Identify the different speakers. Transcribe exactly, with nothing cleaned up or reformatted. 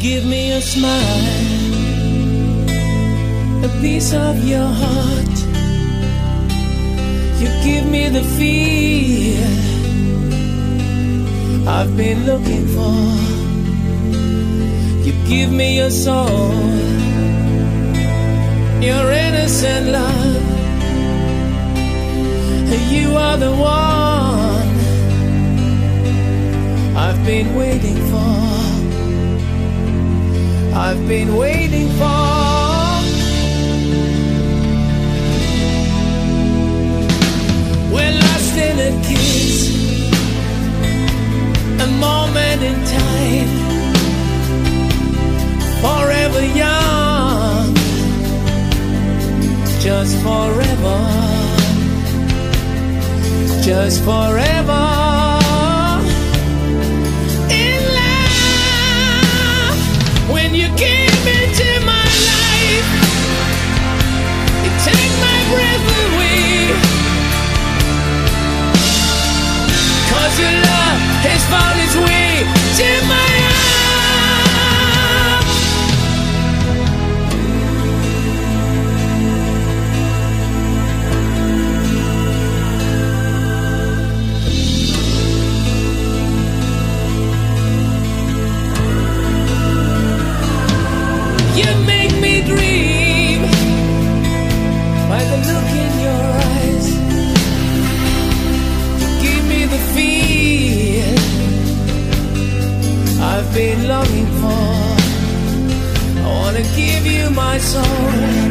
Speaker 1: give me a smile, a piece of your heart. You give me the feel I've been looking for. You give me your soul, your innocent love. You are the one I've been waiting for. I've been waiting for. We're lost in a kiss, a moment in time, forever young, just forever, just forever. In love, when you came into my life, you take my breath away. 'Cause your love has found its way to my heart. You make me dream by the look in your eyes. You give me the feel I've been longing for. I wanna give you my soul.